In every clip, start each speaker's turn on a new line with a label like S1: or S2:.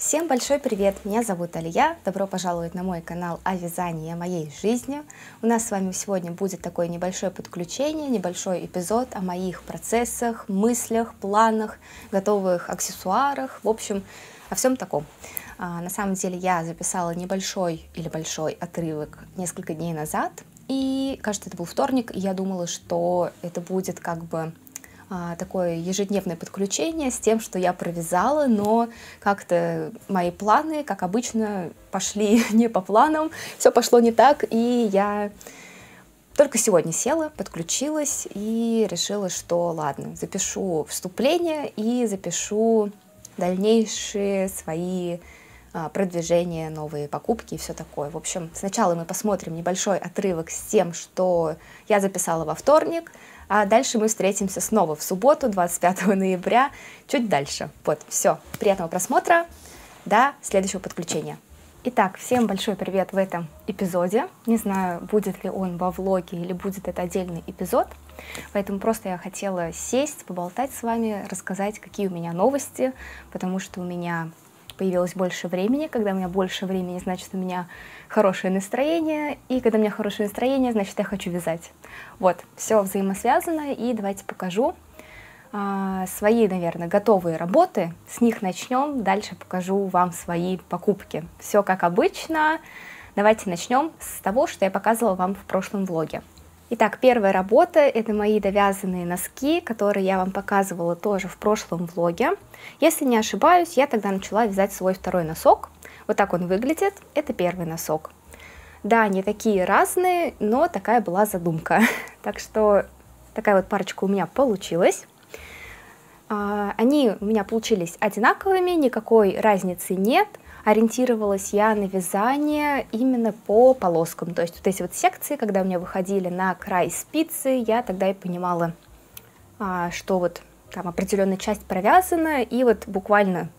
S1: Всем большой привет! Меня зовут Алия. Добро пожаловать на мой канал о вязании, о моей жизни. У нас с вами сегодня будет такое небольшое подключение, небольшой эпизод о моих процессах, мыслях, планах, готовых аксессуарах, в общем, о всем таком. На самом деле я записала небольшой или большой отрывок несколько дней назад, и, кажется, это был вторник, и я думала, что это будет как бы такое ежедневное подключение с тем, что я провязала, но как-то мои планы, как обычно, пошли не по планам, все пошло не так, и я только сегодня села, подключилась и решила, что ладно, запишу вступление и запишу дальнейшие свои продвижения, новые покупки и все такое. В общем, сначала мы посмотрим небольшой отрывок с тем, что я записала во вторник, а дальше мы встретимся снова в субботу, 25 ноября, чуть дальше. Вот, все. Приятного просмотра. До следующего подключения. Итак, всем большой привет в этом эпизоде. Не знаю, будет ли он во влоге или будет это отдельный эпизод. Поэтому просто я хотела сесть, поболтать с вами, рассказать, какие у меня новости, потому что у меня появилось больше времени. Когда у меня больше времени, значит, у меня хорошее настроение. И когда у меня хорошее настроение, значит, я хочу вязать. Вот, все взаимосвязано. И давайте покажу свои, наверное, готовые работы. С них начнем. Дальше покажу вам свои покупки. Все как обычно. Давайте начнем с того, что я показывала вам в прошлом влоге. Итак, первая работа — это мои довязанные носки, которые я вам показывала тоже в прошлом влоге. Если не ошибаюсь, я тогда начала вязать свой второй носок. Вот так он выглядит. Это первый носок. Да, они такие разные, но такая была задумка. Так что такая вот парочка у меня получилась. Они у меня получились одинаковыми, никакой разницы нет. Ориентировалась я на вязание именно по полоскам. То есть вот эти вот секции, когда у меня выходили на край спицы, я тогда и понимала, что вот там определенная часть провязана, и вот буквально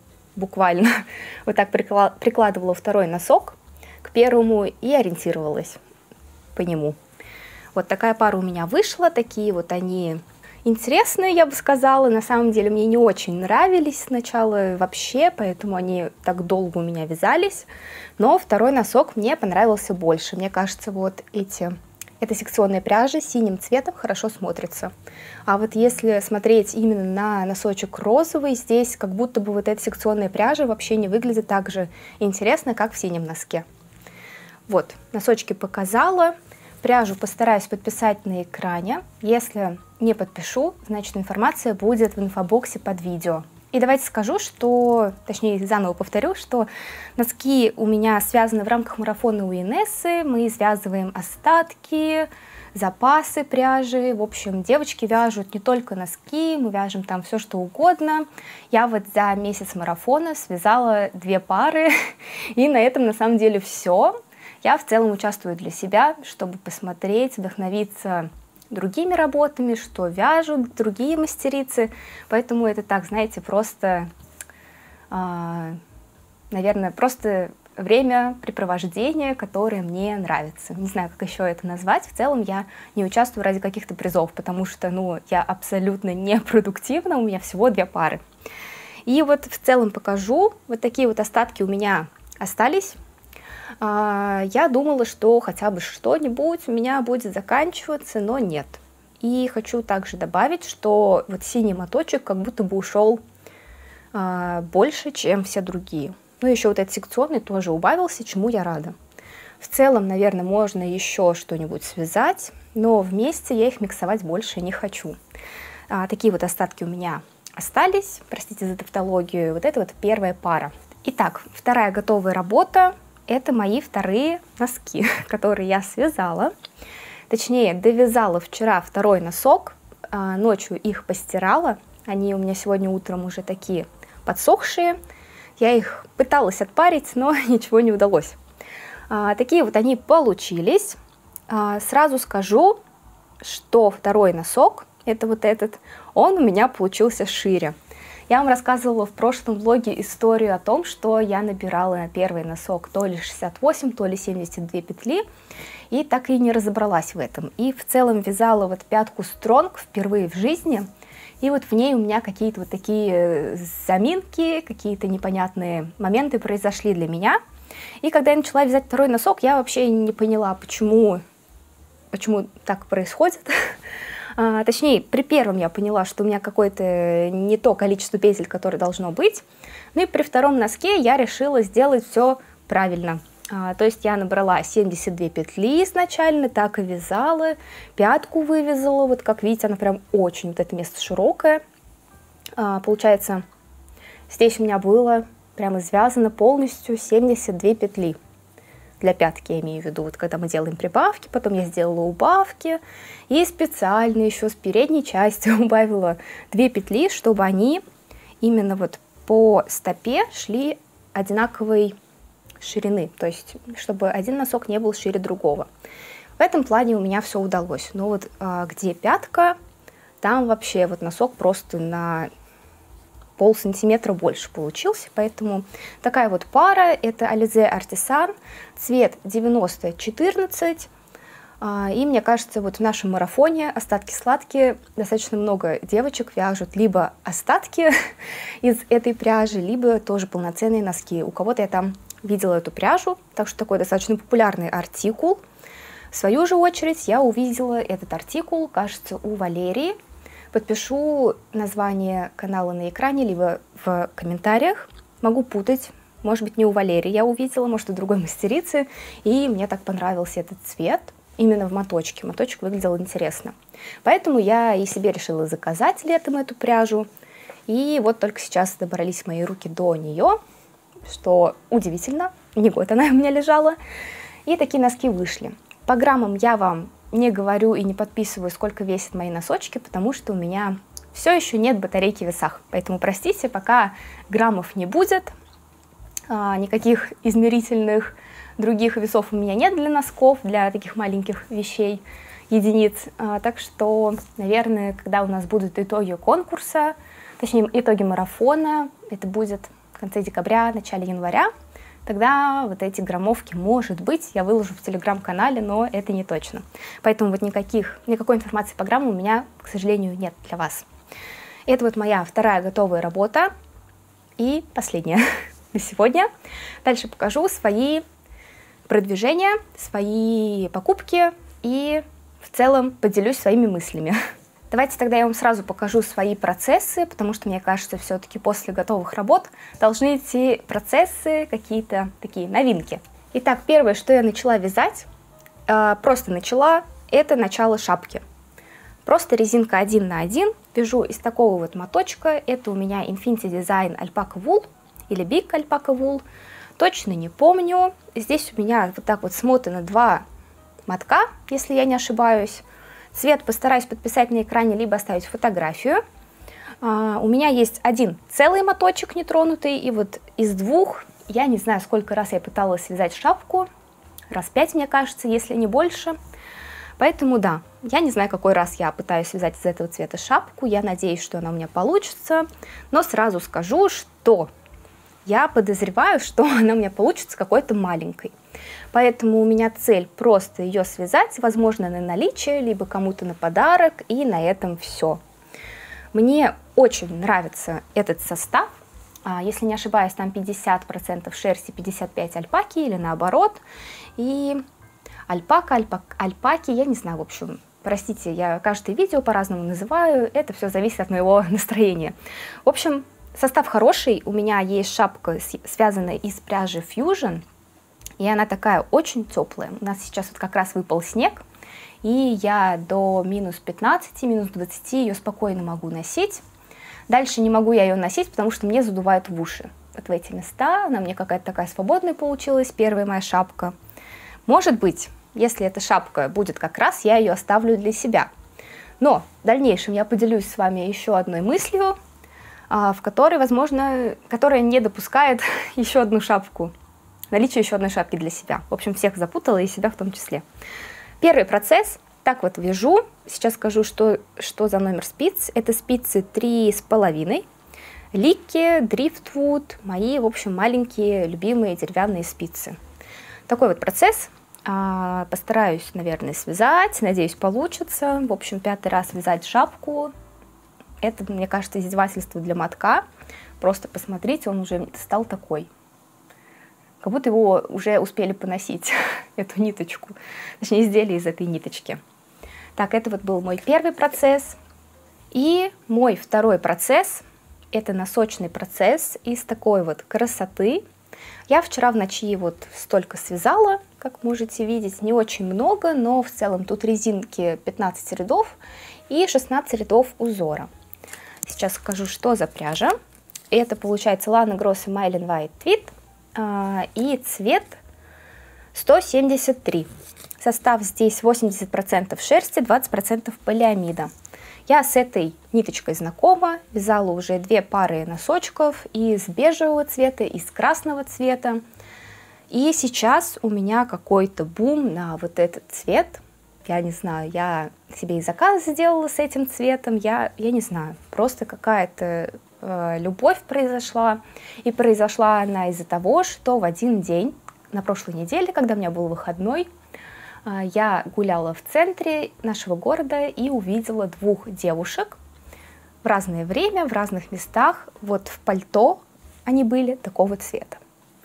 S1: вот так прикладывала второй носок к первому и ориентировалась по нему. Вот такая пара у меня вышла, такие вот они интересные, я бы сказала. На самом деле мне не очень нравились сначала вообще, поэтому они так долго у меня вязались. Но второй носок мне понравился больше. Мне кажется, вот эта секционная пряжа синим цветом хорошо смотрится. А вот если смотреть именно на носочек розовый, здесь как будто бы вот эта секционная пряжа вообще не выглядит так же интересно, как в синем носке. Вот, носочки показала. Пряжу постараюсь подписать на экране. Если не подпишу, значит, информация будет в инфобоксе под видео. И давайте скажу, что, точнее, заново повторю, что носки у меня связаны в рамках марафона у Инессы. Мы связываем остатки, запасы пряжи. В общем, девочки вяжут не только носки, мы вяжем там все, что угодно. Я вот за месяц марафона связала 2 пары, и на этом на самом деле все. Я в целом участвую для себя, чтобы посмотреть, вдохновиться другими работами, что вяжут другие мастерицы. Поэтому это так, знаете, просто, наверное, просто времяпрепровождение, которое мне нравится. Не знаю, как еще это назвать. В целом я не участвую ради каких-то призов, потому что, ну, я абсолютно непродуктивна, у меня всего 2 пары. И вот в целом покажу. Вот такие вот остатки у меня остались. Я думала, что хотя бы что-нибудь у меня будет заканчиваться, но нет. И хочу также добавить, что вот синий моточек как будто бы ушел больше, чем все другие. Ну, еще вот этот секционный тоже убавился, чему я рада. В целом, наверное, можно еще что-нибудь связать, но вместе я их миксовать больше не хочу. Такие вот остатки у меня остались, простите за тавтологию. Вот это вот первая пара. Итак, вторая готовая работа. Это мои вторые носки, которые я связала. Точнее, довязала вчера второй носок, ночью их постирала. Они у меня сегодня утром уже такие подсохшие. Я их пыталась отпарить, но ничего не удалось. Такие вот они получились. Сразу скажу, что второй носок, это вот этот, он у меня получился шире. Я вам рассказывала в прошлом влоге историю о том, что я набирала на первый носок то ли 68, то ли 72 петли, и так и не разобралась в этом. И в целом вязала вот пятку стронг впервые в жизни, И вот в ней у меня какие-то вот такие заминки, какие-то непонятные моменты произошли для меня. И когда я начала вязать второй носок, я вообще не поняла, почему так происходит. Точнее, при первом я поняла, что у меня какое-то не то количество петель, которое должно быть. Ну и при втором носке я решила сделать все правильно. То есть я набрала 72 петли изначально, так и вязала, пятку вывязала, вот как видите, она прям очень, вот это место широкое. Получается, здесь у меня было прямо связано полностью 72 петли. Для пятки я имею в виду, вот когда мы делаем прибавки, потом я сделала убавки и специально еще с передней части убавила 2 петли, чтобы они именно вот по стопе шли одинаковой ширины, то есть чтобы один носок не был шире другого. В этом плане у меня все удалось. Но вот где пятка, там вообще вот носок просто на полсантиметра больше получился, поэтому такая вот пара, это Alize Artisan, цвет 9014, и мне кажется, вот в нашем марафоне остатки сладкие достаточно много девочек вяжут либо остатки из этой пряжи, либо тоже полноценные носки. У кого-то я там видела эту пряжу, так что такой достаточно популярный артикул. В свою же очередь я увидела этот артикул, кажется, у Валерии. Подпишу название канала на экране, либо в комментариях. Могу путать, может быть, не у Валерии я увидела, может, у другой мастерицы. И мне так понравился этот цвет именно в моточке. Моточек выглядел интересно. Поэтому я и себе решила заказать летом эту пряжу. И вот только сейчас добрались мои руки до нее, что удивительно. Не год она у меня лежала. И такие носки вышли. По граммам я вам не говорю и не подписываю, сколько весят мои носочки, потому что у меня все еще нет батарейки в весах. Поэтому простите, пока граммов не будет, никаких измерительных других весов у меня нет для носков, для таких маленьких вещей, единиц. Так что, наверное, когда у нас будут итоги конкурса, точнее, итоги марафона, это будет в конце декабря, начале января, тогда вот эти граммовки, может быть, я выложу в телеграм-канале, но это не точно. Поэтому вот никакой информации по грамму у меня, к сожалению, нет для вас. Это вот моя вторая готовая работа и последняя на сегодня. Дальше покажу свои продвижения, свои покупки и в целом поделюсь своими мыслями. Давайте тогда я вам сразу покажу свои процессы, потому что, мне кажется, все-таки после готовых работ должны идти процессы, какие-то такие новинки. Итак, первое, что я начала вязать, просто начала, это начало шапки. Просто резинка 1 на 1, вяжу из такого вот моточка, это у меня Infinity Design Alpaca Wool или Big Alpaca Wool, точно не помню. Здесь у меня вот так вот смотано 2 мотка, если я не ошибаюсь. Цвет постараюсь подписать на экране, либо оставить фотографию. У меня есть один целый моточек нетронутый, и вот из 2, я не знаю, сколько раз я пыталась связать шапку, раз 5, мне кажется, если не больше. Поэтому да, я не знаю, какой раз я пытаюсь связать из этого цвета шапку, я надеюсь, что она у меня получится, но сразу скажу, что я подозреваю, что она у меня получится какой-то маленькой. Поэтому у меня цель просто ее связать, возможно, на наличие, либо кому-то на подарок, и на этом все. Мне очень нравится этот состав. Если не ошибаюсь, там 50% шерсти, 55% альпаки, или наоборот. И альпаки, я не знаю, в общем, простите, я каждое видео по-разному называю, это все зависит от моего настроения. В общем, состав хороший, у меня есть шапка, связанная из пряжи Fusion, и она такая очень теплая. У нас сейчас вот как раз выпал снег, и я до минус 15, минус 20 ее спокойно могу носить. Дальше не могу я ее носить, потому что мне задувает в уши. Вот в эти места, она мне какая-то такая свободная получилась, первая моя шапка. Может быть, если эта шапка будет как раз, я ее оставлю для себя. Но в дальнейшем я поделюсь с вами еще одной мыслью, в которой, возможно, которая не допускает еще одну шапку. Наличие еще одной шапки для себя. В общем, всех запутала, и себя в том числе. Первый процесс. Так вот вяжу. Сейчас скажу, что за номер спиц. Это спицы 3,5. Ликки, Driftwood. Мои, в общем, маленькие, любимые деревянные спицы. Такой вот процесс. Постараюсь, наверное, связать. Надеюсь, получится. В общем, 5-й раз вязать шапку. Это, мне кажется, издевательство для мотка. Просто посмотрите, он уже стал такой. Как будто его уже успели поносить, эту ниточку. Точнее, изделие из этой ниточки. Так, это вот был мой первый процесс. И мой второй процесс — это носочный процесс из такой вот красоты. Я вчера в ночи вот столько связала, как можете видеть, не очень много, но в целом тут резинки 15 рядов и 16 рядов узора. Сейчас скажу, что за пряжа. Это получается Lana Gross Mylan White Tweed и цвет 173. Состав здесь 80% шерсти, 20% полиамида. Я с этой ниточкой знакома, вязала уже 2 пары носочков из бежевого цвета, из красного цвета. И сейчас у меня какой-то бум на вот этот цвет. Я не знаю, я себе и заказ сделала с этим цветом, я не знаю, просто какая-то любовь произошла. И произошла она из-за того, что в один день, на прошлой неделе, когда у меня был выходной, я гуляла в центре нашего города и увидела 2 девушек в разное время, в разных местах. Вот в пальто они были такого цвета.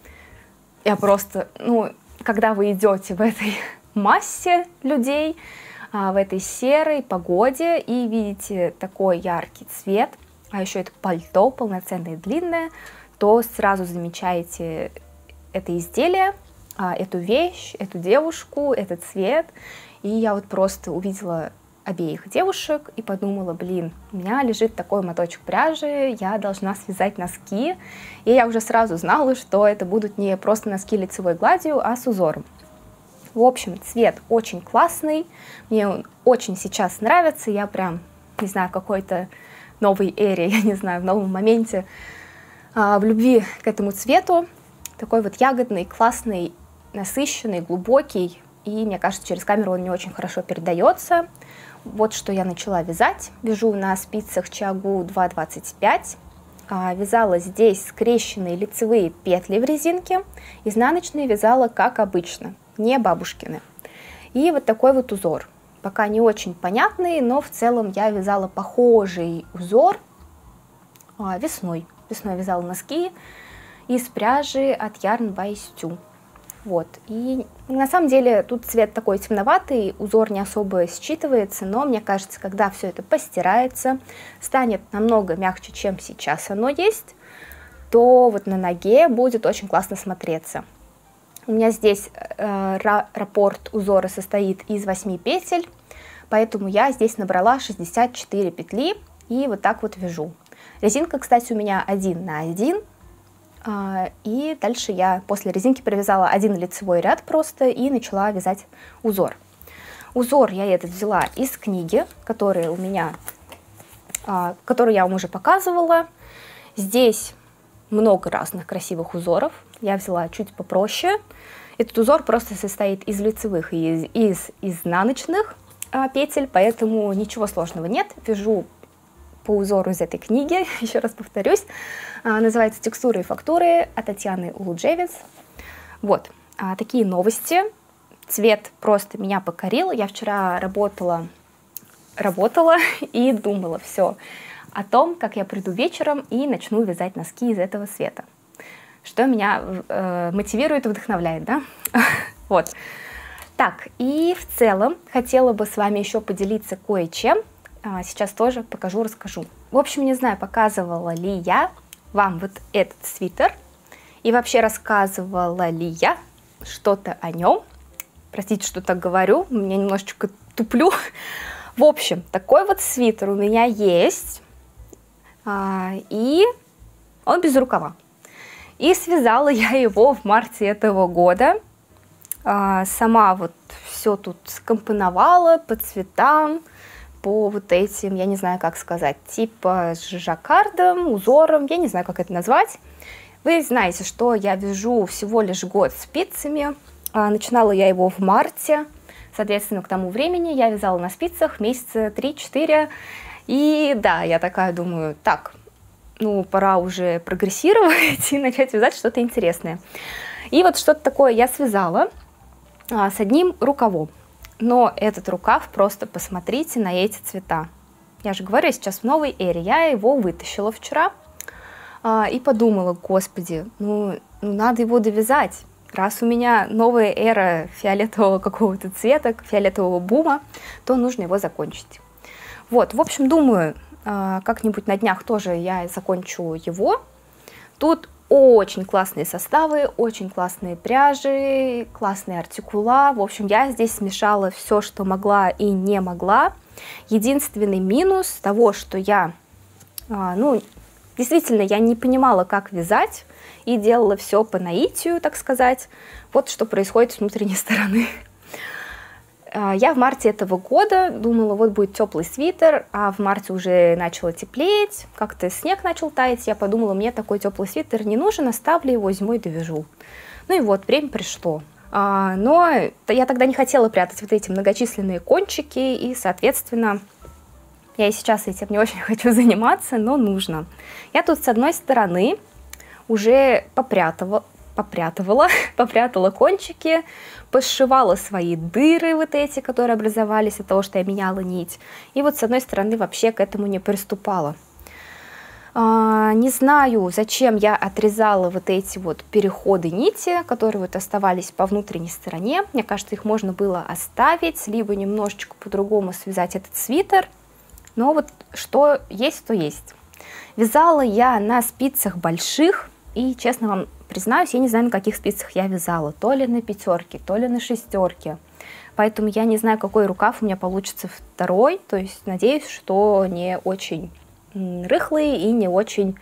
S1: Я просто, когда вы идете в этой массе людей, в этой серой погоде и видите такой яркий цвет, а еще это пальто полноценное, длинное, то сразу замечаете это изделие, эту вещь, эту девушку, этот цвет. И я вот просто увидела обеих девушек и подумала, блин, у меня лежит такой моточек пряжи, я должна связать носки. И я уже сразу знала, что это будут не просто носки лицевой гладью, а с узором. В общем, цвет очень классный, мне он очень сейчас нравится, я прям, не знаю, в какой-то новой эре, я не знаю, в новом моменте в любви к этому цвету. Такой вот ягодный, классный, насыщенный, глубокий, и мне кажется, через камеру он не очень хорошо передается. Вот что я начала вязать. Вяжу на спицах Чиагу 2,25. Вязала здесь скрещенные лицевые петли в резинке, изнаночные вязала как обычно, не бабушкины. И вот такой вот узор. Пока не очень понятный, но в целом я вязала похожий узор весной. Весной вязала носки из пряжи от Yarn by Stu. Вот. И на самом деле тут цвет такой темноватый, узор не особо считывается, но мне кажется, когда все это постирается, станет намного мягче, чем сейчас оно есть, то вот на ноге будет очень классно смотреться. У меня здесь раппорт узора состоит из 8 петель, поэтому я здесь набрала 64 петли и вот так вот вяжу. Резинка, кстати, у меня 1 на 1. И дальше я после резинки провязала 1 лицевой ряд просто и начала вязать узор. Узор я этот взяла из книги, которую я вам уже показывала. Здесь много разных красивых узоров. Я взяла чуть попроще. Этот узор просто состоит из лицевых и из изнаночных петель, поэтому ничего сложного нет. Вяжу по узору из этой книги, еще раз повторюсь, называется «Текстуры и фактуры» от Татьяны Улуджевец. Вот, такие новости. Цвет просто меня покорил. Я вчера работала и думала все о том, как я приду вечером и начну вязать носки из этого цвета. Что меня мотивирует и вдохновляет, да? Вот. Так, и в целом хотела бы с вами еще поделиться кое-чем. Сейчас тоже покажу, расскажу. В общем, не знаю, показывала ли я вам вот этот свитер и вообще рассказывала ли я что-то о нем. Простите, что так говорю, меня немножечко туплю. В общем, такой вот свитер у меня есть, и он без рукава. И связала я его в марте этого года. Сама вот все тут скомпоновала по цветам, по вот этим, я не знаю, как сказать, типа с жаккардом, узором, я не знаю, как это назвать. Вы знаете, что я вяжу всего лишь год спицами. Начинала я его в марте, соответственно, к тому времени я вязала на спицах месяца 3-4. И да, я такая думаю, так, ну пора уже прогрессировать и начать вязать что-то интересное. И вот что-то такое я связала с одним рукавом. Но этот рукав, просто посмотрите на эти цвета. Я же говорю, я сейчас в новой эре. Я его вытащила вчера и подумала, господи, ну надо его довязать. Раз у меня новая эра фиолетового какого-то цвета, фиолетового бума, то нужно его закончить. Вот, в общем, думаю, как-нибудь на днях тоже я закончу его. Тут очень классные составы, очень классные пряжи, классные артикула. В общем, я здесь смешала все, что могла и не могла. Единственный минус того, что я, действительно, я не понимала, как вязать, и делала все по наитию, так сказать. Вот что происходит с внутренней стороны. Я в марте этого года думала, вот будет теплый свитер, а в марте уже начало теплеть, как-то снег начал таять. Я подумала, мне такой теплый свитер не нужен, оставлю его, зимой довяжу. Ну и вот, время пришло. Но я тогда не хотела прятать вот эти многочисленные кончики, и, соответственно, я и сейчас этим не очень хочу заниматься, но нужно. Я тут с одной стороны уже попрятала кончики, посшивала свои дыры вот эти, которые образовались от того, что я меняла нить. И вот с одной стороны вообще к этому не приступала. Не знаю, зачем я отрезала вот эти вот переходы нити, которые вот оставались по внутренней стороне. Мне кажется, их можно было оставить, либо немножечко по-другому связать этот свитер. Но вот что есть, то есть. Вязала я на спицах больших, и, честно вам признаюсь, я не знаю, на каких спицах я вязала. То ли на 5, то ли на 6. Поэтому я не знаю, какой рукав у меня получится второй. То есть надеюсь, что не очень рыхлый и не очень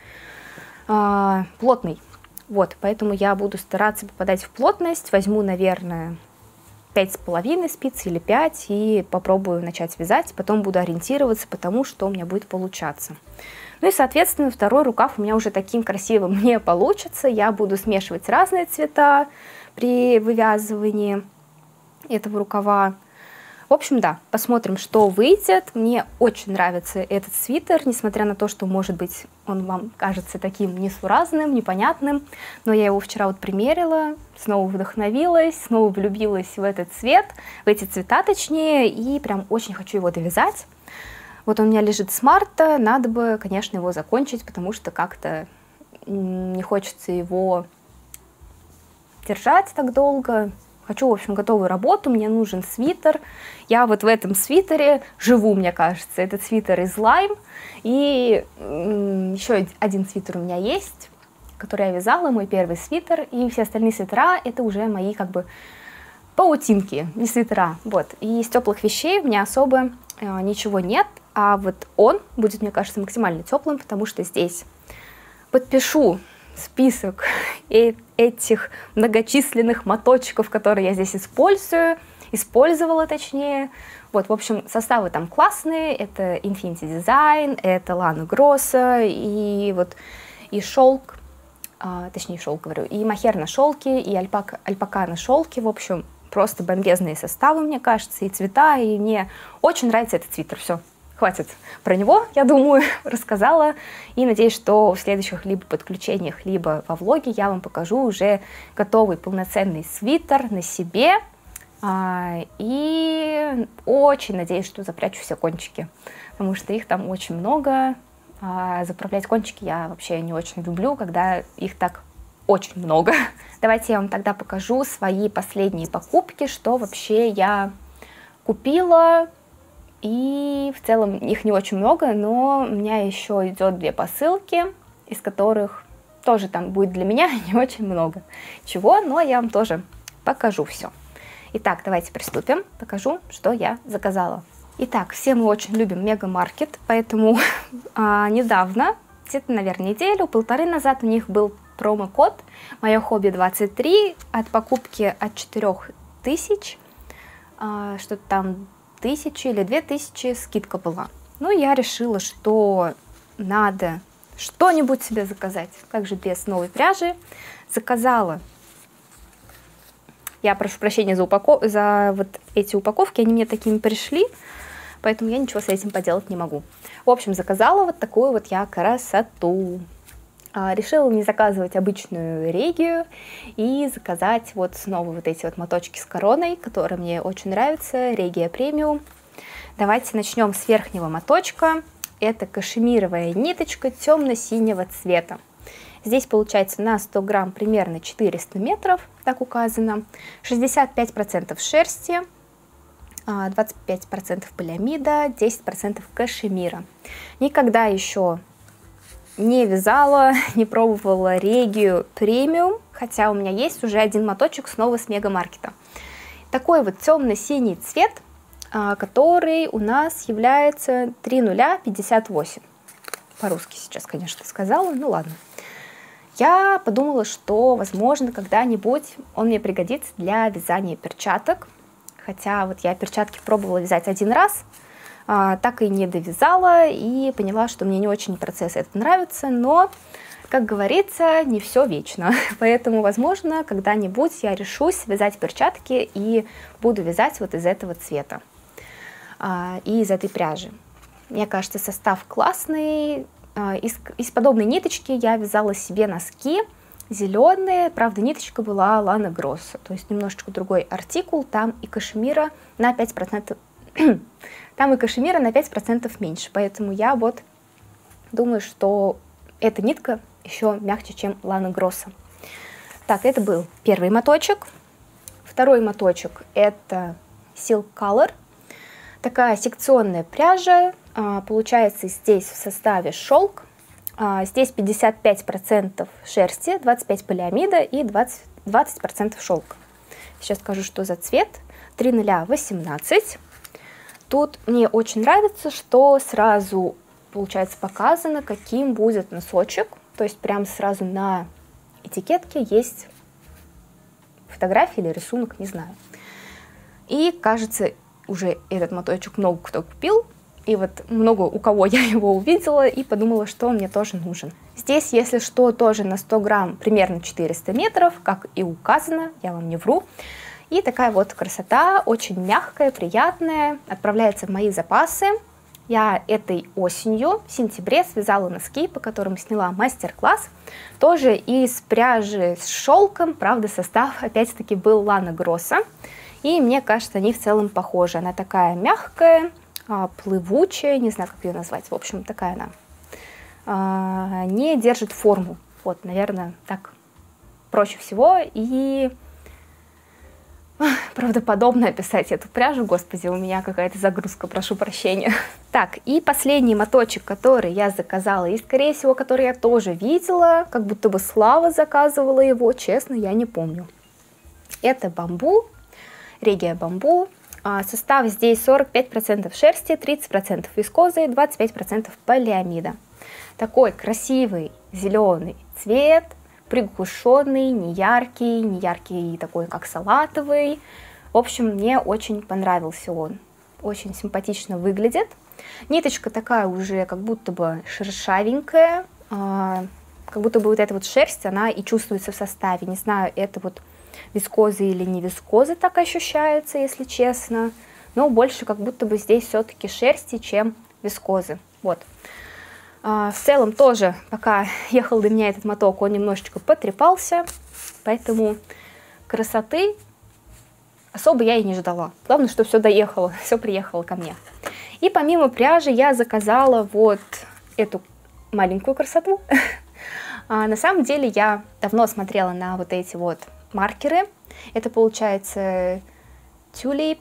S1: плотный. Вот, поэтому я буду стараться попадать в плотность. Возьму, наверное, 5,5 спиц или 5 и попробую начать вязать. Потом буду ориентироваться по тому, что у меня будет получаться. Ну и, соответственно, второй рукав у меня уже таким красивым не получится. Я буду смешивать разные цвета при вывязывании этого рукава. В общем, да, посмотрим, что выйдет. Мне очень нравится этот свитер, несмотря на то, что, может быть, он вам кажется таким несуразным, непонятным. Но я его вчера вот примерила, снова вдохновилась, снова влюбилась в этот цвет, в эти цвета точнее, и прям очень хочу его довязать. Вот он у меня лежит с марта, надо бы, конечно, его закончить, потому что как-то не хочется его держать так долго. Хочу, в общем, готовую работу, мне нужен свитер. Я вот в этом свитере живу, мне кажется. Этот свитер из лайм. И еще один свитер у меня есть, который я вязала, мой первый свитер. И все остальные свитера — это уже мои как бы паутинки, не свитера. Вот. И из теплых вещей у меня особо ничего нет. А вот он будет, мне кажется, максимально теплым, потому что здесь подпишу список этих многочисленных моточков, которые я здесь использовала точнее. Вот, в общем, составы там классные. Это Infinity Design, это Lana Grossa, и вот и шелк, точнее шелк говорю, и мохер на шелке, и альпака на шелке. В общем, просто бомбезные составы, мне кажется, и цвета, и мне очень нравится этот свитер. Все. Хватит про него, я думаю, рассказала. И надеюсь, что в следующих либо подключениях, либо во влоге я вам покажу уже готовый полноценный свитер на себе. И очень надеюсь, что запрячу все кончики, потому что их там очень много. Заправлять кончики я вообще не очень люблю, когда их так очень много. Давайте я вам тогда покажу свои последние покупки, что вообще я купила. И в целом их не очень много, но у меня еще идет 2 посылки, из которых тоже там будет для меня не очень много чего, но я вам тоже покажу все. Итак, давайте приступим, покажу, что я заказала. Итак, все мы очень любим Мегамаркет, поэтому недавно, где-то, наверное, неделю-полторы назад у них был промокод «Мое хобби 23» от покупки от 4000, что-то там 1000 или 2000 скидка была. Ну, я решила, что надо что-нибудь себе заказать. Как же без новой пряжи. Заказала. Я прошу прощения за вот эти упаковки, они мне такими пришли, поэтому я ничего с этим поделать не могу. В общем, заказала вот такую вот я красоту. Решила не заказывать обычную регию и заказать вот снова вот эти вот моточки с короной, которые мне очень нравятся, регия премиум. Давайте начнем с верхнего моточка. Это кашемировая ниточка темно-синего цвета. Здесь получается на 100 грамм примерно 400 метров, так указано. 65% шерсти, 25% полиамида, 10% кашемира. Никогда еще не вязала, не пробовала Регию премиум, хотя у меня есть уже один моточек снова с Мегамаркета. Такой вот темно-синий цвет, который у нас является 3058. По-русски сейчас, конечно, сказала, ну ладно. Я подумала, что, возможно, когда-нибудь он мне пригодится для вязания перчаток. Хотя вот я перчатки пробовала вязать один раз, так и не довязала, и поняла, что мне не очень процесс этот нравится, но, как говорится, не все вечно. Поэтому, возможно, когда-нибудь я решусь вязать перчатки и буду вязать вот из этого цвета и из этой пряжи. Мне кажется, состав классный. Из подобной ниточки я вязала себе носки зеленые, правда, ниточка была Лана Гросса, то есть немножечко другой артикул, там и кашемира на 5%, там и кашемира на 5% меньше, поэтому я вот думаю, что эта нитка еще мягче, чем Лана Гросса. Так, это был первый моточек. Второй моточек это Silk Color, такая секционная пряжа, получается здесь в составе шелк. Здесь 55% шерсти, 25% полиамида и 20% шелка. Сейчас скажу, что за цвет. 3018. Тут мне очень нравится, что сразу, получается, показано, каким будет носочек. То есть прям сразу на этикетке есть фотография или рисунок, не знаю. И, кажется, уже этот моточек много кто купил. И вот много у кого я его увидела и подумала, что он мне тоже нужен. Здесь, если что, тоже на 100 грамм примерно 400 метров, как и указано, я вам не вру. И такая вот красота, очень мягкая, приятная, отправляется в мои запасы. Я этой осенью, в сентябре, связала носки, по которым сняла мастер-класс. Тоже из пряжи с шелком, правда, состав опять-таки был Лана Гросса. И мне кажется, они в целом похожи. Она такая мягкая, плывучая, не знаю, как ее назвать, в общем, такая она, не держит форму, вот, наверное, так проще всего, и правдоподобно описать эту пряжу, господи, у меня какая-то загрузка, прошу прощения. Так, и последний моточек, который я заказала, и, скорее всего, который я тоже видела, как будто бы Слава заказывала его, честно, я не помню. Это бамбу, Регия бамбу. Состав здесь 45% шерсти, 30% вискозы, 25% полиамида. Такой красивый зеленый цвет, приглушенный, не яркий такой, как салатовый. В общем, мне очень понравился он. Очень симпатично выглядит. Ниточка такая уже как будто бы шершавенькая, как будто бы вот эта вот шерсть, она и чувствуется в составе. Не знаю, это вот вискоза или не вискоза так ощущается, если честно. Но больше как будто бы здесь все-таки шерсти, чем вискозы. Вот. В целом тоже, пока ехал до меня этот моток, он немножечко потрепался. Поэтому красоты особо я и не ждала. Главное, что все доехало, все приехало ко мне. И помимо пряжи я заказала вот эту маленькую красоту. На самом деле я давно смотрела на вот эти вот маркеры. Это получается Tulip.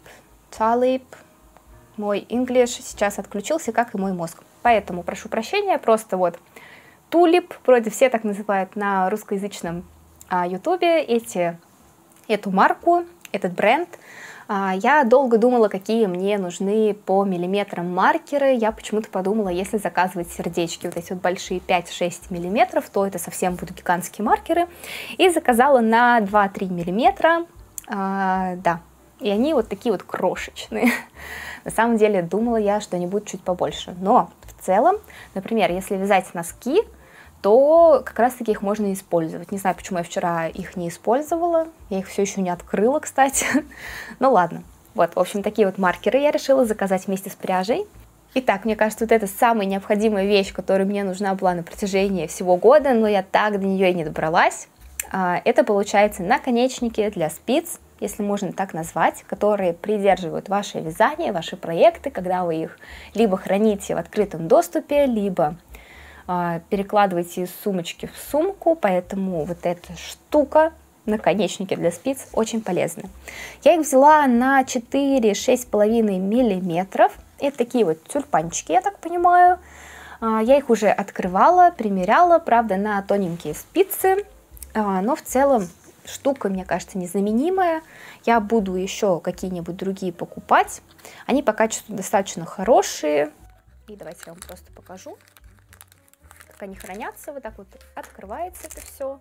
S1: Мой English сейчас отключился, как и мой мозг. Поэтому прошу прощения, просто вот Tulip, вроде все так называют на русскоязычном ютубе, эту марку, этот бренд. Я долго думала, какие мне нужны по миллиметрам маркеры. Я почему-то подумала, если заказывать сердечки, вот эти вот большие 5-6 миллиметров, то это совсем будут гигантские маркеры. И заказала на 2-3 миллиметра, да, и они вот такие вот крошечные. На самом деле думала я, что они будут чуть побольше. Но в целом, например, если вязать носки, то как раз-таки их можно использовать. Не знаю, почему я вчера их не использовала. Я их все еще не открыла, кстати. Ну ладно. Вот, в общем, такие вот маркеры я решила заказать вместе с пряжей. Итак, мне кажется, вот это самая необходимая вещь, которая мне нужна была на протяжении всего года, но я так до нее и не добралась. Это, получается, наконечники для спиц если можно так назвать, которые придерживают ваше вязание, ваши проекты, когда вы их либо храните в открытом доступе, либо перекладываете из сумочки в сумку, поэтому вот эта штука, наконечники для спиц, очень полезны. Я их взяла на 4-6,5 миллиметров. Это такие вот тюльпанчики, я так понимаю. Я их уже открывала, примеряла, правда, на тоненькие спицы, но в целом штука, мне кажется, незаменимая. Я буду еще какие-нибудь другие покупать. Они по качеству достаточно хорошие. И давайте я вам просто покажу, как они хранятся. Вот так вот открывается это все.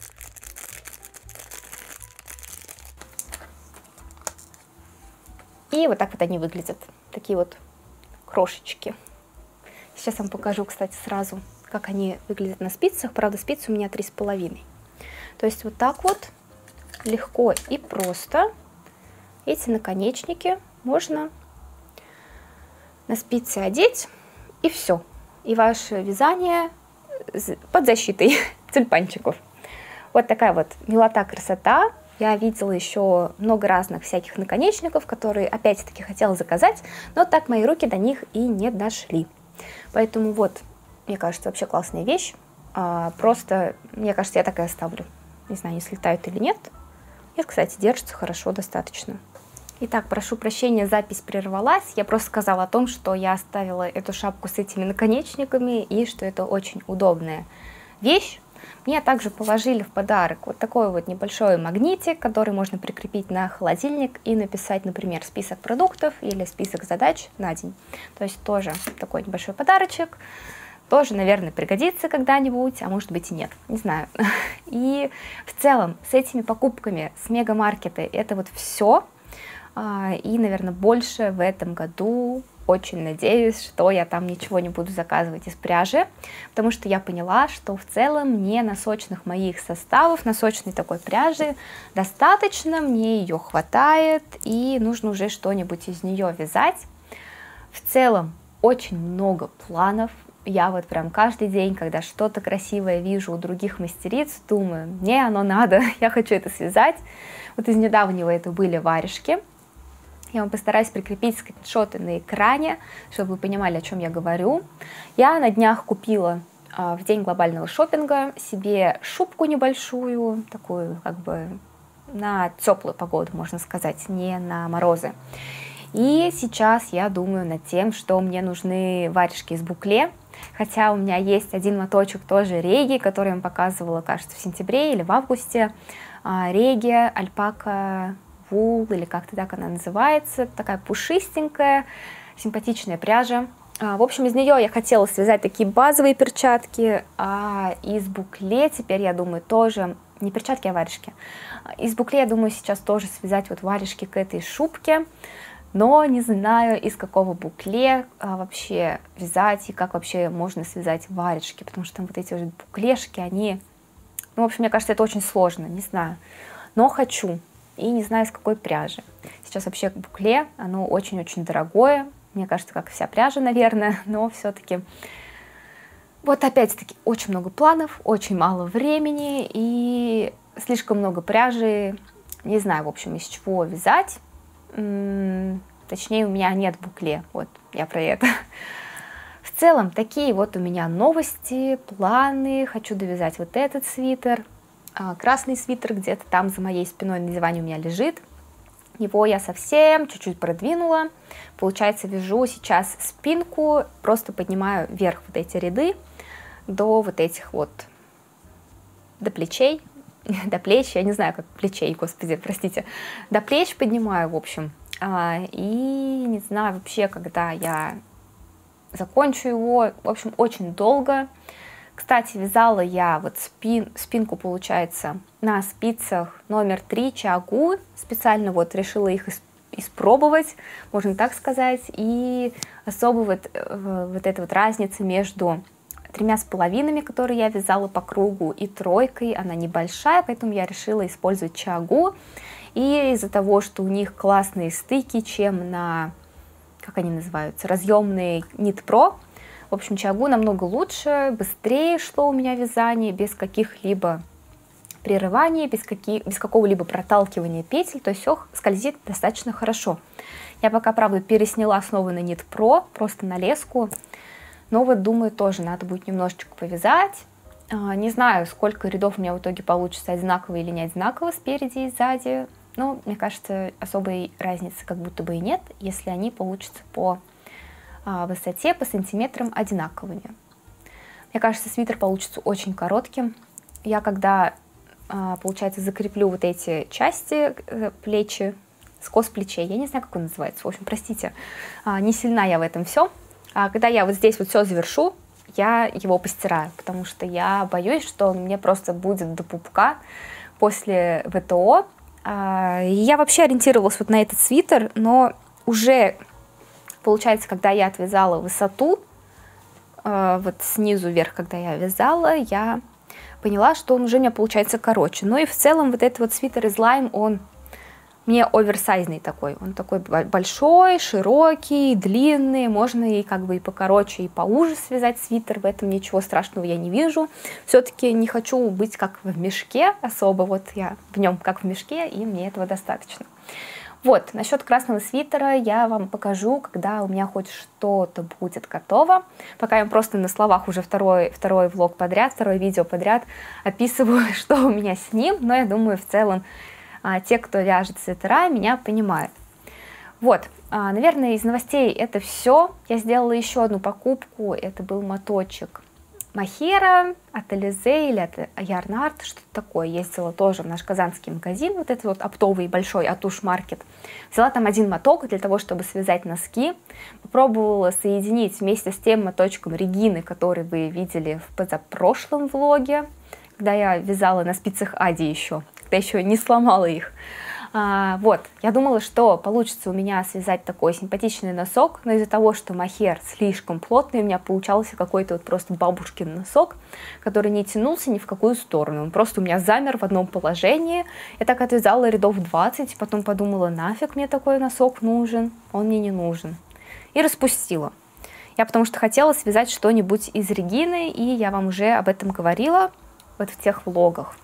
S1: И вот так вот они выглядят. Такие вот крошечки. Сейчас вам покажу, кстати, сразу, как они выглядят на спицах. Правда, спицы у меня 3,5. То есть вот так вот легко и просто эти наконечники можно на спицы одеть, и все. И ваше вязание под защитой тюльпанчиков. Вот такая вот милота, красота. Я видела еще много разных всяких наконечников, которые опять-таки хотела заказать, но так мои руки до них и не дошли. Поэтому вот, мне кажется, вообще классная вещь. Просто, мне кажется, я так и оставлю. Не знаю, не слетают или нет. Нет, кстати, держится хорошо достаточно. Итак, прошу прощения, запись прервалась. Я просто сказала о том, что я оставила эту шапку с этими наконечниками и что это очень удобная вещь. Мне также положили в подарок вот такой вот небольшой магнитик, который можно прикрепить на холодильник и написать, например, список продуктов или список задач на день. То есть тоже такой небольшой подарочек. Тоже, наверное, пригодится когда-нибудь, а может быть и нет, не знаю. И в целом с этими покупками с Мегамаркета это вот все. И, наверное, больше в этом году очень надеюсь, что я там ничего не буду заказывать из пряжи, потому что я поняла, что в целом мне носочных моих составов, носочной такой пряжи достаточно, мне ее хватает, и нужно уже что-нибудь из нее вязать. В целом очень много планов. Я вот прям каждый день, когда что-то красивое вижу у других мастериц, думаю, мне оно надо, я хочу это связать. Вот из недавнего это были варежки. Я вам постараюсь прикрепить скриншоты на экране, чтобы вы понимали, о чем я говорю. Я на днях купила в день глобального шопинга себе шубку небольшую, такую как бы на теплую погоду, можно сказать, не на морозы. И сейчас я думаю над тем, что мне нужны варежки из букле. Хотя у меня есть один моточек тоже реги, который я вам показывала, кажется, в сентябре или в августе. Реги, альпака, вул, или как-то так она называется. Такая пушистенькая, симпатичная пряжа. В общем, из нее я хотела связать такие базовые перчатки, а из букле теперь, я думаю, тоже, не перчатки, а варежки. Из букле, я думаю, сейчас тоже связать вот варежки к этой шубке. Но не знаю, из какого букле вообще вязать и как вообще можно связать варежки, потому что там вот эти вот буклешки, они, ну, в общем, мне кажется, это очень сложно, не знаю, но хочу и не знаю, из какой пряжи. Сейчас вообще букле, оно очень-очень дорогое, мне кажется, как вся пряжа, наверное, но все-таки вот опять-таки очень много планов, очень мало времени и слишком много пряжи, не знаю, в общем, из чего вязать. Точнее, у меня нет букле, вот я про это. В целом, такие вот у меня новости, планы. Хочу довязать вот этот свитер. Красный свитер где-то там за моей спиной на диване у меня лежит. Его я совсем чуть-чуть продвинула. Получается, вяжу сейчас спинку, просто поднимаю вверх вот эти ряды до вот этих вот, до плечей. До плеч, я не знаю, как плечей, господи, простите, до плеч поднимаю, в общем, и не знаю вообще, когда я закончу его, в общем, очень долго. Кстати, вязала я вот спинку, получается, на спицах номер 3 чагу, специально вот решила их испробовать, можно так сказать, и особо вот эта вот разница между 3,5, которые я вязала по кругу, и 3, она небольшая, поэтому я решила использовать чагу. И из-за того, что у них классные стыки, чем на, как они называются, разъемные Knit Pro, в общем, чагу намного лучше, быстрее шло у меня вязание, без каких-либо прерываний, без какого-либо проталкивания петель, то есть все скользит достаточно хорошо. Я пока, правда, пересняла снова на Knit Pro, просто на леску, но вот думаю, тоже надо будет немножечко повязать. Не знаю, сколько рядов у меня в итоге получится, одинаково или не одинаково спереди и сзади, но мне кажется, особой разницы как будто бы и нет, если они получатся по высоте, по сантиметрам одинаковыми. Мне кажется, свитер получится очень коротким. Я когда, получается, закреплю вот эти части, плечи, скос плечей, я не знаю, как он называется, в общем, простите, не сильна я в этом все. Когда я вот здесь вот все завершу, я его постираю, потому что я боюсь, что он мне просто будет до пупка после ВТО. Я вообще ориентировалась вот на этот свитер, но уже, получается, когда я отвязала высоту, вот снизу вверх, когда я вязала, я поняла, что он уже у меня получается короче. Ну и в целом вот этот вот свитер из Lime, он мне оверсайзный такой. Он такой большой, широкий, длинный. Можно и как бы и покороче, и поуже связать свитер. В этом ничего страшного я не вижу. Все-таки не хочу быть как в мешке особо. Вот я в нем как в мешке, и мне этого достаточно. Вот, насчет красного свитера я вам покажу, когда у меня хоть что-то будет готово. Пока я просто на словах уже второй влог подряд, второе видео подряд описываю, что у меня с ним. Но я думаю, в целом, те, кто вяжет свитера, меня понимают. Вот, наверное, из новостей это все. Я сделала еще одну покупку. Это был моточек мохера от Элизе или от Ярнард, что-то такое. Ездила тоже в наш казанский магазин, вот этот вот оптовый большой Атуш Маркет. Взяла там один моток для того, чтобы связать носки. Попробовала соединить вместе с тем моточком Регины, который вы видели в позапрошлом влоге, когда я вязала на спицах Ади еще, когда еще не сломала их. Вот, я думала, что получится у меня связать такой симпатичный носок, но из-за того, что мохер слишком плотный, у меня получался какой-то вот просто бабушкин носок, который не тянулся ни в какую сторону. Он просто у меня замер в одном положении. Я так отвязала рядов 20, потом подумала, нафиг мне такой носок нужен, он мне не нужен. И распустила. Я потому что хотела связать что-нибудь из Регины, и я вам уже об этом говорила вот в тех влогах.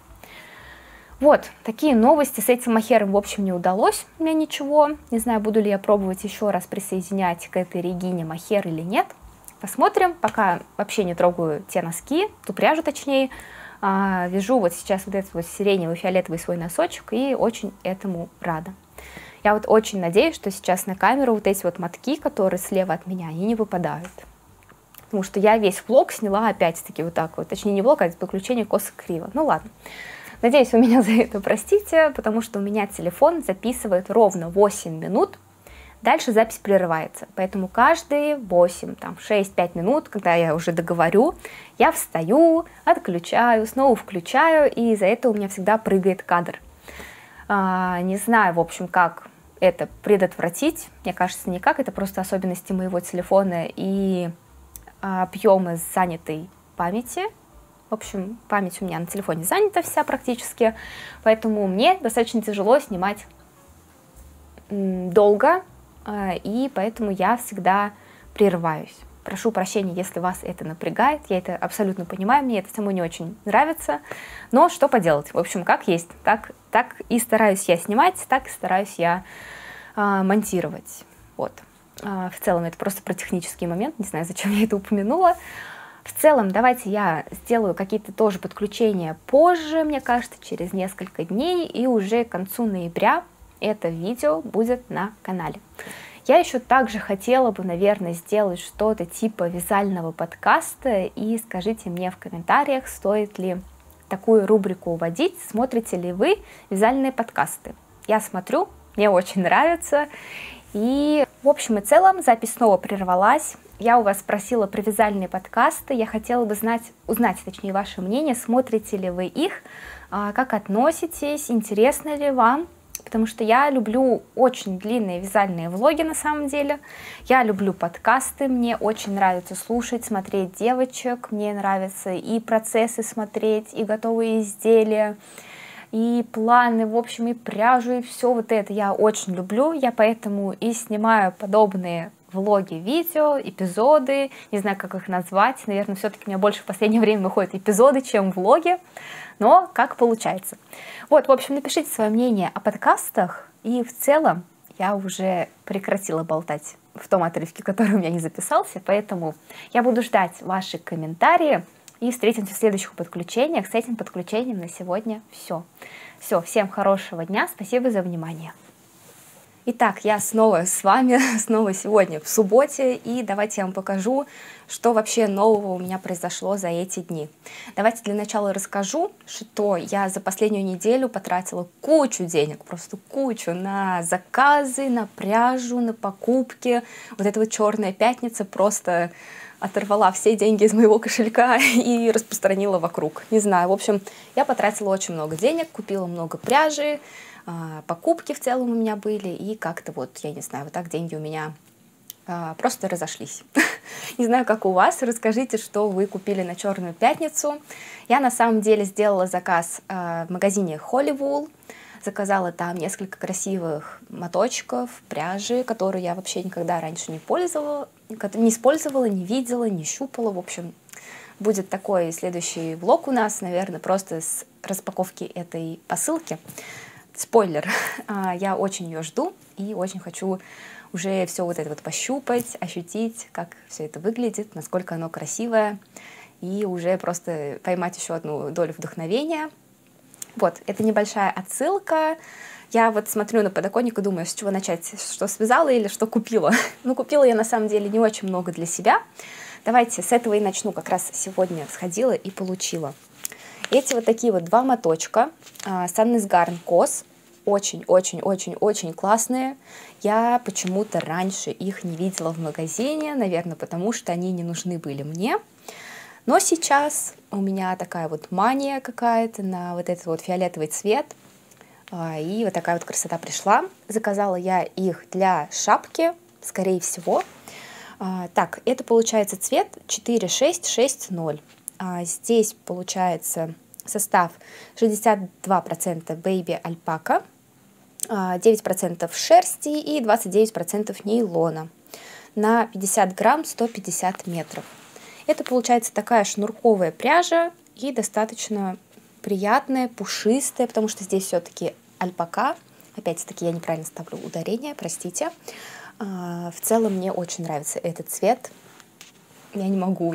S1: Вот, такие новости. С этим мохером, в общем, не удалось у меня ничего. Не знаю, буду ли я пробовать еще раз присоединять к этой Регине мохер или нет. Посмотрим. Пока вообще не трогаю те носки, ту пряжу точнее. Вяжу вот сейчас вот этот вот сиреневый, фиолетовый свой носочек и очень этому рада. Я вот очень надеюсь, что сейчас на камеру вот эти вот мотки, которые слева от меня, они не выпадают. Потому что я весь влог сняла опять-таки вот так вот. Точнее, не влог, а подключение косо-криво. Ну ладно. Надеюсь, вы меня за это простите, потому что у меня телефон записывает ровно 8 минут, дальше запись прерывается. Поэтому каждые 8, 6-5 минут, когда я уже договорю, я встаю, отключаю, снова включаю, и из-за этого у меня всегда прыгает кадр. Не знаю, в общем, как это предотвратить. Мне кажется, никак. Это просто особенности моего телефона и объемы занятой памяти. В общем, память у меня на телефоне занята вся практически, поэтому мне достаточно тяжело снимать долго, и поэтому я всегда прерываюсь. Прошу прощения, если вас это напрягает, я это абсолютно понимаю, мне это самой не очень нравится, но что поделать, в общем, как есть, так и стараюсь я снимать, так и стараюсь я монтировать. Вот. В целом это просто про технический момент, не знаю, зачем я это упомянула. В целом, давайте я сделаю какие-то тоже подключения позже, мне кажется, через несколько дней, и уже к концу ноября это видео будет на канале. Я еще также хотела бы, наверное, сделать что-то типа вязального подкаста, и скажите мне в комментариях, стоит ли такую рубрику вводить, смотрите ли вы вязальные подкасты. Я смотрю, мне очень нравится, и в общем и целом запись снова прервалась. Я у вас спросила про вязальные подкасты, я хотела бы узнать, точнее, ваше мнение, смотрите ли вы их, как относитесь, интересно ли вам, потому что я люблю очень длинные вязальные влоги на самом деле, я люблю подкасты, мне очень нравится слушать, смотреть девочек, мне нравится и процессы смотреть, и готовые изделия, и планы, в общем, и пряжу, и все вот это я очень люблю, я поэтому и снимаю подобные влоги, видео, эпизоды, не знаю, как их назвать, наверное, все-таки у меня больше в последнее время выходят эпизоды, чем влоги, но как получается. Вот, в общем, напишите свое мнение о подкастах, и в целом я уже прекратила болтать в том отрывке, который у меня не записался, поэтому я буду ждать ваши комментарии и встретимся в следующих подключениях. С этим подключением на сегодня все. Все, всем хорошего дня, спасибо за внимание. Итак, я снова с вами, снова сегодня в субботе, и давайте я вам покажу, что вообще нового у меня произошло за эти дни. Давайте для начала расскажу, что я за последнюю неделю потратила кучу денег, просто кучу на заказы, на пряжу, на покупки. Вот эта вот черная пятница просто оторвала все деньги из моего кошелька и распространила вокруг. Не знаю, в общем, я потратила очень много денег, купила много пряжи, покупки в целом у меня были, и как-то вот, я не знаю, вот так деньги у меня просто разошлись. Не знаю, как у вас, расскажите, что вы купили на Черную пятницу. Я на самом деле сделала заказ в магазине Hollywood, заказала там несколько красивых моточков пряжи, которые я вообще никогда раньше не использовала, не видела, не щупала. В общем, будет такой следующий влог у нас, наверное, просто с распаковки этой посылки. Спойлер, я очень ее жду и очень хочу уже все вот это вот пощупать, ощутить, как все это выглядит, насколько оно красивое, и уже просто поймать еще одну долю вдохновения. Вот, это небольшая отсылка. Я вот смотрю на подоконник и думаю, с чего начать, что связала или что купила. Ну, купила я на самом деле не очень много для себя. Давайте с этого и начну, как раз сегодня сходила и получила. Эти вот такие вот два моточка Sannes Garn Cos, очень-очень-очень-очень классные. Я почему-то раньше их не видела в магазине, наверное, потому что они не нужны были мне. Но сейчас у меня такая вот мания какая-то на вот этот вот фиолетовый цвет, и вот такая вот красота пришла. Заказала я их для шапки, скорее всего. Так, это получается цвет 4660. Здесь получается состав 62% Baby Alpaca, 9% шерсти и 29% нейлона. На 50 грамм 150 метров. Это получается такая шнурковая пряжа и достаточно приятная, пушистая, потому что здесь все-таки альпака. Опять-таки я неправильно ставлю ударение, простите. В целом мне очень нравится этот цвет. Я не могу,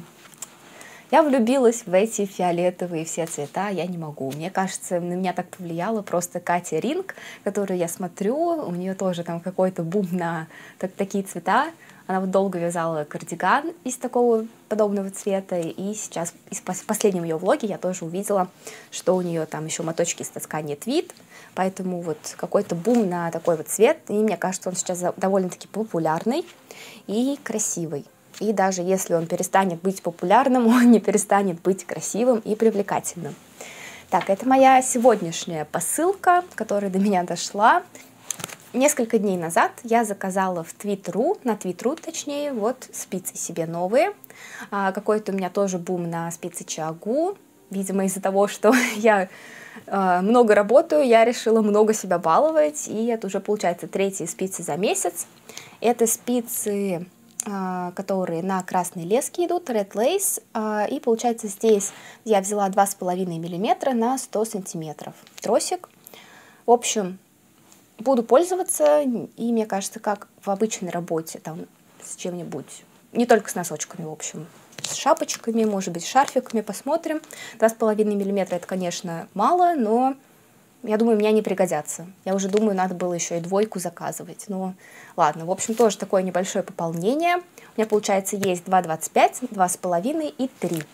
S1: я влюбилась в эти фиолетовые все цвета, я не могу. Мне кажется, на меня так повлияла просто Катя Ринг, которую я смотрю, у нее тоже там какой-то бум на такие цвета. Она вот долго вязала кардиган из такого подобного цвета, и сейчас в последнем ее влоге я тоже увидела, что у нее там еще моточки из ткани твид, поэтому вот какой-то бум на такой вот цвет, и мне кажется, он сейчас довольно-таки популярный и красивый. И даже если он перестанет быть популярным, он не перестанет быть красивым и привлекательным. Так, это моя сегодняшняя посылка, которая до меня дошла. Несколько дней назад я заказала в Твитру, на Твитру точнее, вот спицы себе новые. Какой-то у меня тоже бум на спицы Чиагу. Видимо, из-за того, что я много работаю, я решила много себя баловать. И это уже получается третьи спицы за месяц. Это спицы, которые на красной леске идут, Red Lace. И получается здесь я взяла 2,5 мм на 100 сантиметров тросик. В общем, буду пользоваться, и мне кажется, как в обычной работе, там, с чем-нибудь, не только с носочками, в общем, с шапочками, может быть, шарфиками, посмотрим. 2,5 мм это, конечно, мало, но я думаю, мне они пригодятся. Я уже думаю, надо было еще и двойку заказывать, но ладно. В общем, тоже такое небольшое пополнение. У меня, получается, есть 2,25, 2,5 и 3.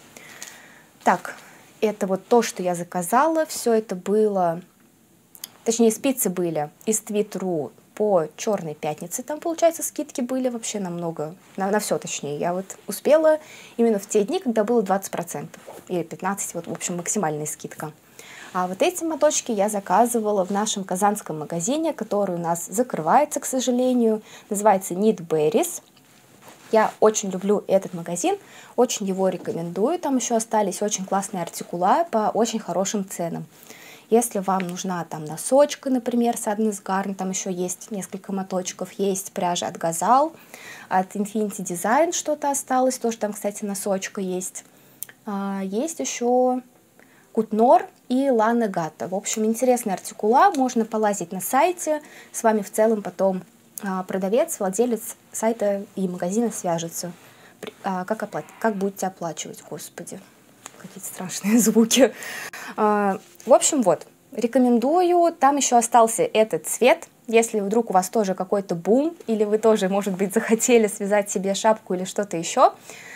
S1: Так, это вот то, что я заказала, все это было... Точнее, спицы были из Твитру по Черной пятнице. Там, получается, скидки были вообще намного, на все точнее. Я вот успела именно в те дни, когда было 20% или 15%, вот, в общем, максимальная скидка. А вот эти моточки я заказывала в нашем казанском магазине, который у нас закрывается, к сожалению. Называется Knit Berries. Я очень люблю этот магазин, очень его рекомендую. Там еще остались очень классные артикула по очень хорошим ценам. Если вам нужна там носочка, например, Sadness Garn, там еще есть несколько моточков, есть пряжа от Gazal, от Infinity Design что-то осталось, тоже там, кстати, носочка есть. Есть еще Кутнор и Лана Гатта. В общем, интересные артикула, можно полазить на сайте, с вами в целом потом продавец, владелец сайта и магазина свяжется. Как будете оплачивать, господи, какие-то страшные звуки. В общем, вот, рекомендую. Там еще остался этот цвет. Если вдруг у вас тоже какой-то бум, или вы тоже, может быть, захотели связать себе шапку или что-то еще,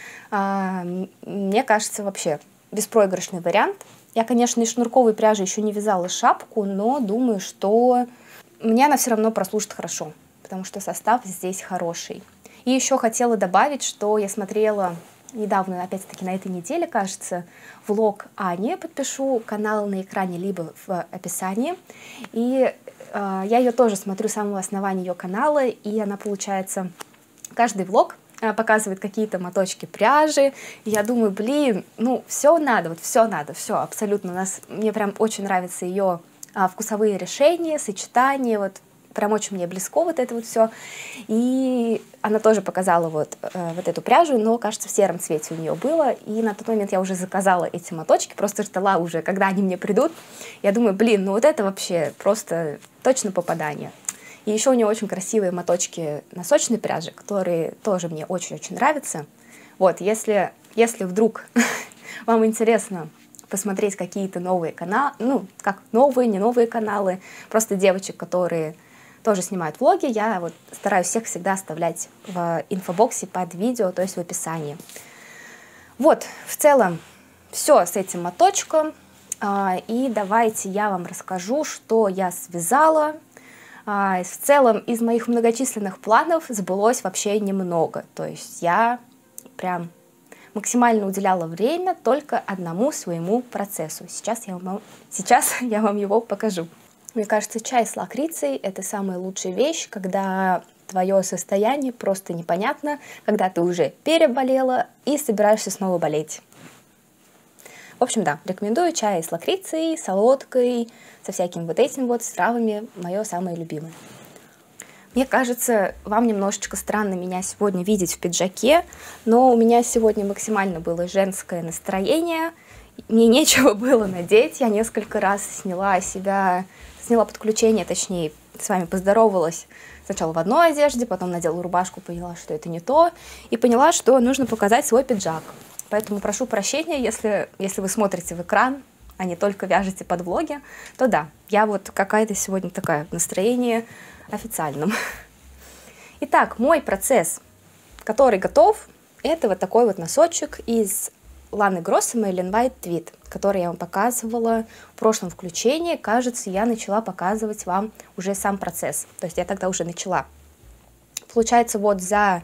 S1: мне кажется, вообще беспроигрышный вариант. Я, конечно, из шнурковой пряжи еще не вязала шапку, но думаю, что мне она все равно прослужит хорошо, потому что состав здесь хороший. И еще хотела добавить, что я смотрела недавно, опять-таки на этой неделе, кажется, влог Ани, подпишу канал на экране, либо в описании. И я ее тоже смотрю с самого основания ее канала, и она, получается, каждый влог показывает какие-то моточки пряжи, и я думаю, блин, ну, все надо, все абсолютно. Мне прям очень нравятся ее вкусовые решения, сочетания, вот прям очень мне близко вот это вот все. И она тоже показала вот эту пряжу, но, кажется, в сером цвете у нее было, и на тот момент я уже заказала эти моточки, просто ждала уже, когда они мне придут. Я думаю, блин, ну вот это вообще просто точно попадание. И еще у нее очень красивые моточки носочной пряжи, которые тоже мне очень-очень нравятся. Вот, если вдруг вам интересно посмотреть какие-то новые каналы, ну, как новые, не новые каналы, просто девочек, которые тоже снимают влоги, я вот стараюсь всех всегда оставлять в инфобоксе под видео, то есть в описании. Вот, в целом, все с этим моточком. И давайте я вам расскажу, что я связала. В целом, из моих многочисленных планов сбылось вообще немного. То есть я прям максимально уделяла время только одному своему процессу. Сейчас я вам его покажу. Мне кажется, чай с лакрицей — это самая лучшая вещь, когда твое состояние просто непонятно, когда ты уже переболела и собираешься снова болеть. В общем, да, рекомендую чай с лакрицей, солодкой, со всякими вот этими вот травами, мое самое любимое. Мне кажется, вам немножечко странно меня сегодня видеть в пиджаке, но у меня сегодня максимально было женское настроение, мне нечего было надеть, я несколько раз сняла подключение, точнее, с вами поздоровалась сначала в одной одежде, потом надела рубашку, поняла, что это не то, и поняла, что нужно показать свой пиджак. Поэтому прошу прощения, если вы смотрите в экран, а не только вяжете под влоги, то да, я вот какая-то сегодня такая в настроении официальном. Итак, мой процесс, который готов, это вот такой вот носочек из Ланы Гроссом и Ellen White Tweed, который я вам показывала в прошлом включении. Кажется, я начала показывать вам уже сам процесс, то есть я тогда уже начала. Получается, вот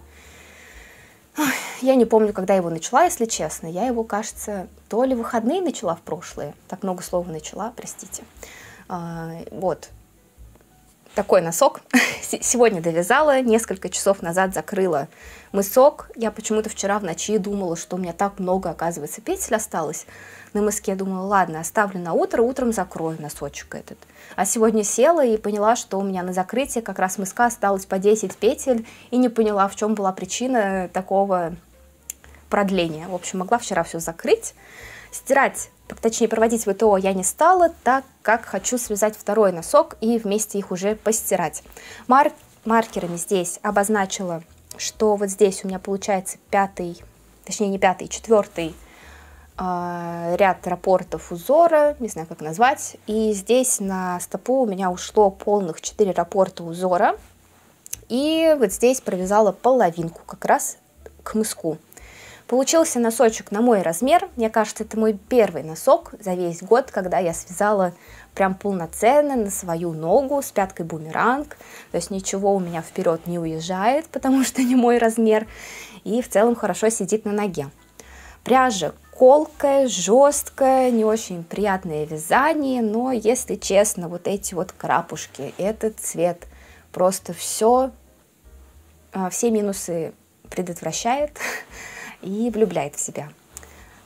S1: я не помню, когда я его начала, если честно. Я его, кажется, то ли выходные начала в прошлые. Так много слов начала, простите. Вот. Такой носок. Сегодня довязала, несколько часов назад закрыла мысок. Я почему-то вчера в ночи думала, что у меня так много, оказывается, петель осталось на мыске. Думала, ладно, оставлю на утро, утром закрою носочек этот. А сегодня села и поняла, что у меня на закрытие как раз мыска осталось по 10 петель, и не поняла, в чем была причина такого продления. В общем, могла вчера все закрыть. Стирать, точнее проводить ВТО я не стала, так как хочу связать второй носок и вместе их уже постирать. Маркерами здесь обозначила, что вот здесь у меня получается четвертый ряд раппортов узора, не знаю, как назвать. И здесь на стопу у меня ушло полных 4 раппорта узора. И вот здесь провязала половинку как раз к мыску. Получился носочек на мой размер. Мне кажется, это мой первый носок за весь год, когда я связала прям полноценно на свою ногу с пяткой бумеранг. То есть ничего у меня вперед не уезжает, потому что не мой размер. И в целом хорошо сидит на ноге. Пряжа колкая, жесткая, не очень приятное вязание, но, если честно, вот эти вот крапушки, этот цвет просто все минусы предотвращает и влюбляет в себя.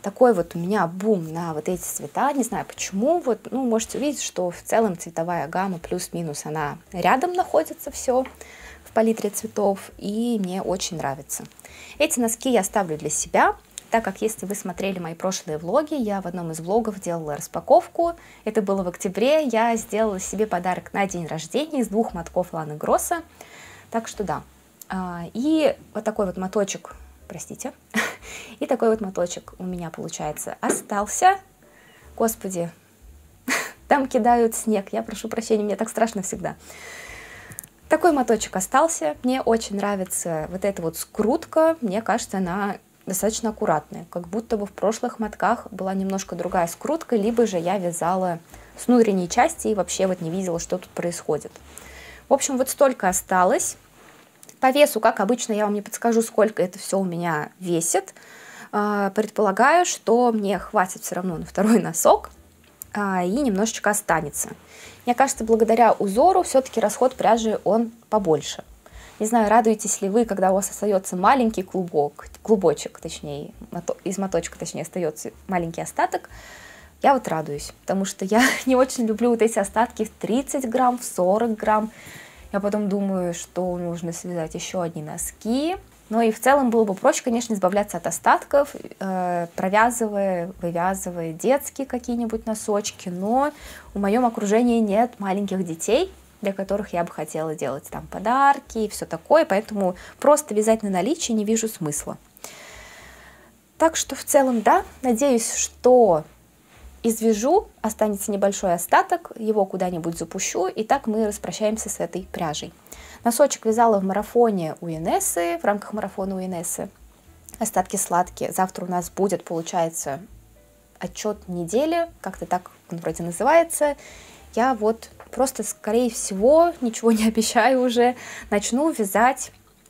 S1: такой вот у меня бум на вот эти цвета, не знаю почему, вот, ну, можете увидеть, что в целом цветовая гамма плюс-минус, она рядом находится все в палитре цветов, и мне очень нравится. Эти носки я ставлю для себя, так как если вы смотрели мои прошлые влоги, я в одном из влогов делала распаковку, это было в октябре, я сделала себе подарок на день рождения из 2 мотков Ланы Гросса, так что да. И вот такой вот моточек, простите, и такой вот моточек у меня, получается, остался. Господи, там кидают снег, я прошу прощения, мне так страшно всегда. Такой моточек остался, мне очень нравится вот эта вот скрутка, мне кажется, она достаточно аккуратная, как будто бы в прошлых мотках была немножко другая скрутка, либо же я вязала с внутренней части и вообще вот не видела, что тут происходит. В общем, вот столько осталось. По весу, как обычно, я вам не подскажу, сколько это все у меня весит. Предполагаю, что мне хватит все равно на второй носок и немножечко останется. Мне кажется, благодаря узору все-таки расход пряжи он побольше. Не знаю, радуетесь ли вы, когда у вас остается маленький клубочек, точнее, из моточка, точнее, остается маленький остаток. Я вот радуюсь, потому что я не очень люблю вот эти остатки в 30 грамм, в 40 грамм. Я потом думаю, что нужно связать еще одни носки. Ну и в целом было бы проще, конечно, избавляться от остатков, провязывая, вывязывая детские какие-нибудь носочки. Но в моем окружении нет маленьких детей, для которых я бы хотела делать там подарки и все такое. Поэтому просто вязать на наличие не вижу смысла. Так что в целом, да, надеюсь, что извяжу, останется небольшой остаток, его куда-нибудь запущу, и так мы распрощаемся с этой пряжей. Носочек вязала в марафоне у Инессы, в рамках марафона у Инессы. Остатки сладкие. Завтра у нас будет, получается, отчет недели, как-то так он вроде называется. Я вот просто, скорее всего, ничего не обещаю уже, начну вязать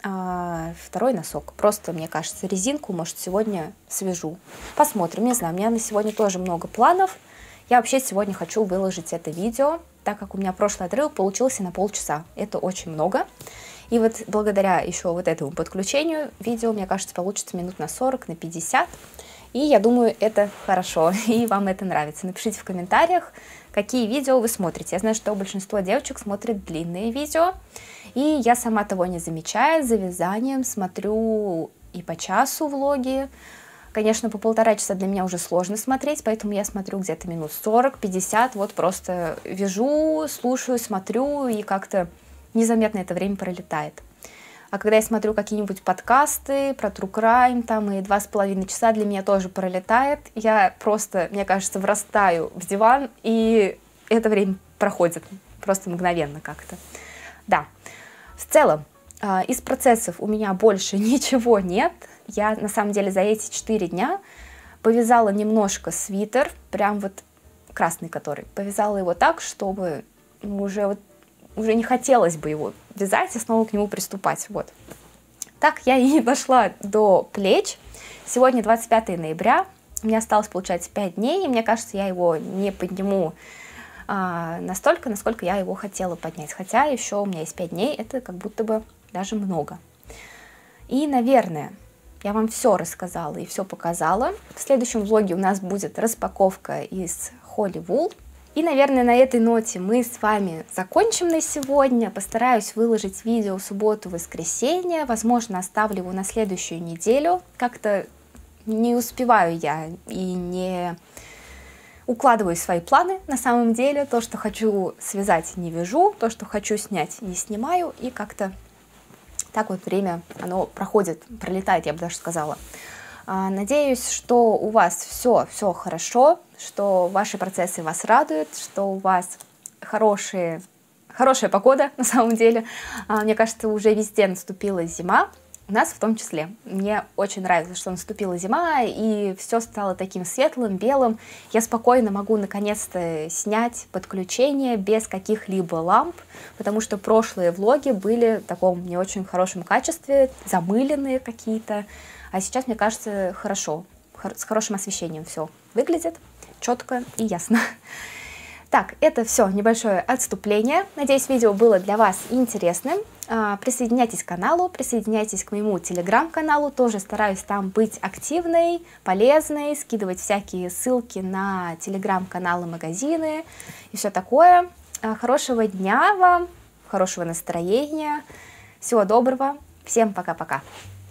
S1: второй носок. Просто, мне кажется, резинку, может, сегодня свяжу. Посмотрим, не знаю, у меня на сегодня тоже много планов. Я вообще сегодня хочу выложить это видео, так как у меня прошлый отрыв получился на полчаса. Это очень много. И вот благодаря еще вот этому подключению видео, мне кажется, получится минут на 40, на 50. И я думаю, это хорошо, и вам это нравится. Напишите в комментариях, какие видео вы смотрите. Я знаю, что большинство девочек смотрят длинные видео, и я сама того не замечая, за вязанием смотрю и по часу влоги. Конечно, по 1,5 часа для меня уже сложно смотреть, поэтому я смотрю где-то минут 40-50, вот просто вяжу, слушаю, смотрю, и как-то незаметно это время пролетает. А когда я смотрю какие-нибудь подкасты про True Crime, там и 2,5 часа для меня тоже пролетает. Я просто, мне кажется, врастаю в диван, и это время проходит просто мгновенно как-то. Да, в целом, из процессов у меня больше ничего нет. Я, на самом деле, за эти 4 дня повязала немножко свитер, прям вот красный который. Повязала его так, чтобы уже не хотелось бы его вязать и снова к нему приступать. Вот. Так я и дошла до плеч. Сегодня 25 ноября. У меня осталось, получается, 5 дней. И мне кажется, я его не подниму настолько, насколько я его хотела поднять. Хотя еще у меня есть 5 дней. Это как будто бы даже много. И, наверное, я вам все рассказала и все показала. В следующем влоге у нас будет распаковка из Holly Wool. И, наверное, на этой ноте мы с вами закончим на сегодня. Постараюсь выложить видео в субботу-воскресенье. Возможно, оставлю его на следующую неделю. Как-то не успеваю я и не укладываю свои планы на самом деле. То, что хочу связать, не вяжу. То, что хочу снять, не снимаю. И как-то так вот время, оно проходит, пролетает, я бы даже сказала. Надеюсь, что у вас все хорошо, что ваши процессы вас радуют, что у вас хорошая погода на самом деле. Мне кажется, уже везде наступила зима, у нас в том числе. Мне очень нравится, что наступила зима, и все стало таким светлым, белым. Я спокойно могу наконец-то снять подключение без каких-либо ламп, потому что прошлые влоги были в таком не очень хорошем качестве, замыленные какие-то. А сейчас, мне кажется, хорошо, с хорошим освещением все выглядит, четко и ясно. Так, это все небольшое отступление. Надеюсь, видео было для вас интересным. Присоединяйтесь к каналу, присоединяйтесь к моему телеграм-каналу. Тоже стараюсь там быть активной, полезной, скидывать всякие ссылки на телеграм-каналы, магазины и все такое. Хорошего дня вам, хорошего настроения. Всего доброго. Всем пока-пока.